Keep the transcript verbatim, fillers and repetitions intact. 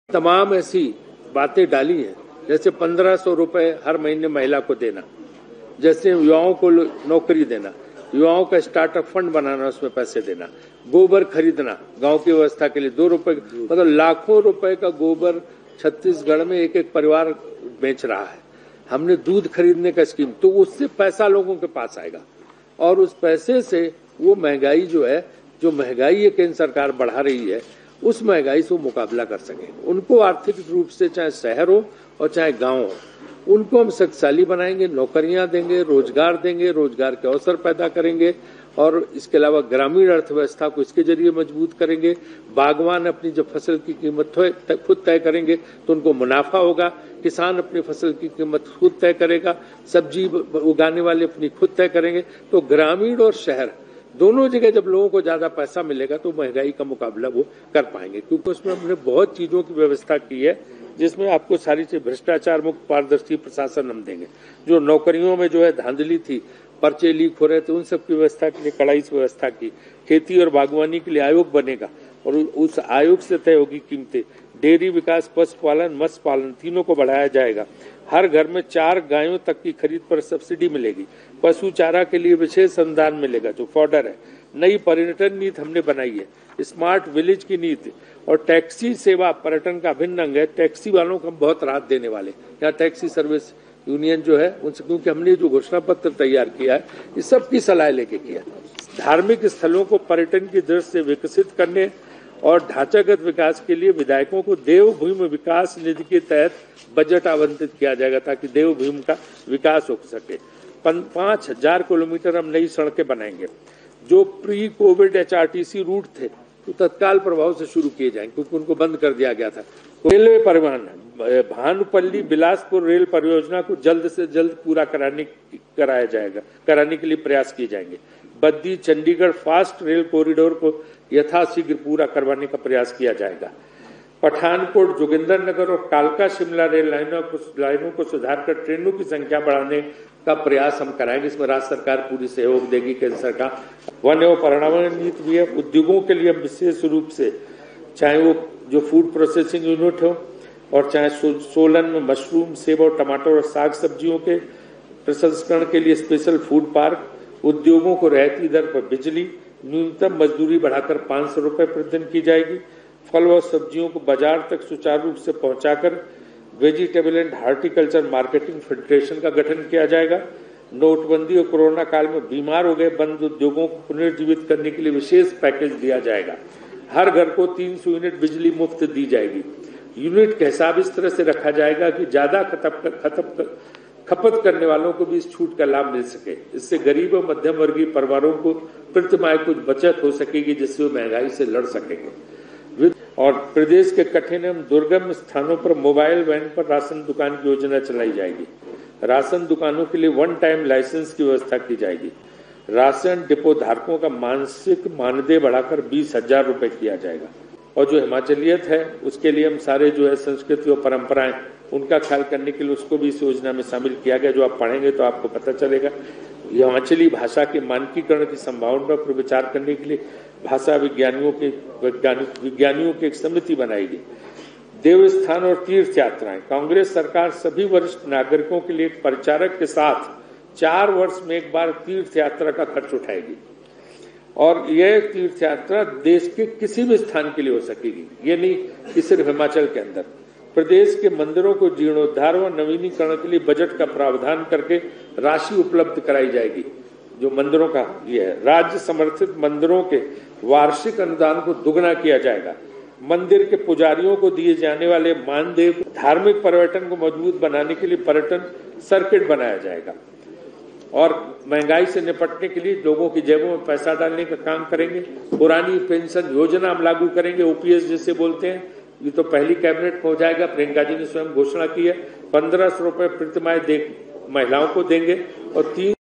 तमाम ऐसी बातें डाली हैं, जैसे पंद्रह सौ रुपए हर महीने महिला को देना, जैसे युवाओं को नौकरी देना, युवाओं का स्टार्टअप फंड बनाना, उसमें पैसे देना, गोबर खरीदना गांव की व्यवस्था के लिए दो रुपए, मतलब लाखों रुपए का गोबर छत्तीसगढ़ में एक एक परिवार बेच रहा है। हमने दूध खरीदने का स्कीम, तो उससे पैसा लोगों के पास आएगा और उस पैसे से वो महंगाई जो है, जो महंगाई है केंद्र सरकार बढ़ा रही है, उस महंगाई से वो मुकाबला कर सकेंगे। उनको आर्थिक रूप से चाहे शहर हो और चाहे गांव हो, उनको हम शक्तिशाली बनाएंगे, नौकरियां देंगे, रोजगार देंगे, रोजगार के अवसर पैदा करेंगे और इसके अलावा ग्रामीण अर्थव्यवस्था को इसके जरिए मजबूत करेंगे। बागवान अपनी जब फसल की कीमत खुद तय करेंगे तो उनको मुनाफा होगा, किसान अपनी फसल की कीमत खुद तय करेगा, सब्जी उगाने वाले अपनी खुद तय करेंगे। तो ग्रामीण और शहर दोनों जगह जब लोगों को ज्यादा पैसा मिलेगा तो महंगाई का मुकाबला वो कर पाएंगे, क्योंकि उसमें हमने बहुत चीजों की व्यवस्था की है, जिसमें आपको सारी चीज भ्रष्टाचार मुक्त पारदर्शी प्रशासन हम देंगे। जो नौकरियों में जो है धांधली थी, पर्चे लीक हो रहे थे, उन सब की व्यवस्था के लिए कड़ाई से व्यवस्था की। खेती और बागवानी के लिए आयोग बनेगा और उस आयोग से तय होगी कीमतें। डेयरी विकास, पशुपालन, मत्स्य पालन तीनों को बढ़ाया जाएगा। हर घर में चार गायों तक की खरीद पर सब्सिडी मिलेगी। पशु चारा के लिए विशेष अनुदान मिलेगा जो फॉडर है। नई पर्यटन नीति हमने बनाई है, स्मार्ट विलेज की नीति और टैक्सी सेवा पर्यटन का अभिन्न अंग है। टैक्सी वालों को हम बहुत राहत देने वाले, यहाँ टैक्सी सर्विस यूनियन जो है उनसे, क्योंकि हमने जो घोषणा पत्र तैयार किया है इस सब की सलाह लेके किया। धार्मिक स्थलों को पर्यटन की दृष्टि से विकसित करने और ढांचागत विकास के लिए विधायकों को देवभूमि विकास निधि के तहत बजट आवंटित किया जाएगा, ताकि देवभूमि का विकास हो सके। पांच हजार किलोमीटर हम नई सड़कें बनाएंगे। जो pre covid H R T C route थे तो तत्काल प्रभाव से शुरू किए जाएंगे, क्योंकि उनको बंद कर दिया गया था। रेलवे परिवहन, भानुपल्ली बिलासपुर रेल परियोजना को जल्द से जल्द पूरा कराने कराया जाएगा कराने के लिए प्रयास किए जाएंगे। Baddi Chandigarh fast rail corridor को यथाशीघ्र पूरा करवाने का प्रयास किया जाएगा। पठानकोट, जोगिंदरनगर और कालका शिमला रेल लाइनों को लाइनों को सुधार कर ट्रेनों की संख्या बढ़ाने का प्रयास हम कराएंगे। इसमें राज्य सरकार पूरी सहयोग देगी, केंद्र सरकार। वन एवं पर्यावरण नीति भी है। उद्योगों के लिए विशेष रूप से, चाहे वो जो फूड प्रोसेसिंग यूनिट हो और चाहे सो, सोलन में मशरूम, सेब और टमाटर और साग सब्जियों के प्रसंस्करण के लिए स्पेशल फूड पार्क। उद्योगों को रियायती दर पर बिजली, न्यूनतम मजदूरी बढ़ाकर पांच सौ रुपए प्रतिदिन की जाएगी। फल और सब्जियों को बाजार तक सुचारू रूप से पहुंचाकर vegetable and horticulture marketing federation का गठन किया जाएगा। नोटबंदी और कोरोना काल में बीमार हो गए बंद उद्योगों को पुनर्जीवित करने के लिए विशेष पैकेज दिया जाएगा। हर घर को तीन सौ यूनिट बिजली मुफ्त दी जाएगी। यूनिट का हिसाब इस तरह से रखा जाएगा कि ज्यादा खपत खपत करने वालों को भी इस छूट का लाभ मिल सके। इससे गरीब और मध्यम वर्गीय परिवारों को प्रतिमाह कुछ बचत हो सकेगी, जिससे वो महंगाई से लड़ सकेंगे। और प्रदेश के कठिन एवं दुर्गम स्थानों पर मोबाइल वैन पर राशन दुकान की योजना चलाई जाएगी। राशन दुकानों के लिए वन टाइम लाइसेंस की व्यवस्था की जाएगी। राशन डिपो धारकों का मानसिक मानदेय बढ़ाकर बीस हजार रुपए किया जाएगा। और जो हिमाचलियत है उसके लिए हम सारे जो है संस्कृति और परंपराएं, उनका ख्याल करने के लिए उसको भी इस योजना में शामिल किया गया। जो आप पढ़ेंगे तो आपको पता चलेगा। हिमाचली भाषा के मानकीकरण की संभावना पर विचार करने के लिए भाषा विज्ञानियों के वैज्ञानिक विज्ञानियों की एक समिति बनाएगी। देवस्थान और तीर्थ यात्राएं, कांग्रेस सरकार सभी वरिष्ठ नागरिकों के लिए एक परिचारक के साथ चार वर्ष में एक बार तीर्थ यात्रा का खर्च उठाएगी और यह तीर्थ यात्रा देश के किसी भी स्थान के लिए हो सकेगी, ये नहीं कि सिर्फ हिमाचल के अंदर। प्रदेश के मंदिरों को जीर्णोद्धार व नवीनीकरण के लिए बजट का प्रावधान करके राशि उपलब्ध कराई जाएगी। जो मंदिरों का ये है, राज्य समर्थित मंदिरों के वार्षिक अनुदान को दुगना किया जाएगा। मंदिर के पुजारियों को दिए जाने वाले मानदेय, धार्मिक पर्यटन को मजबूत बनाने के लिए पर्यटन सर्किट बनाया जाएगा और महंगाई से निपटने के लिए लोगों की जेबों में पैसा डालने का काम करेंगे। पुरानी पेंशन योजना हम लागू करेंगे, ओ पी एस जिसे बोलते हैं। ये तो पहली कैबिनेट में हो जाएगा, प्रियंका जी ने स्वयं घोषणा की है। पंद्रह सौ रुपए प्रतिमाह दे महिलाओं को देंगे और तीन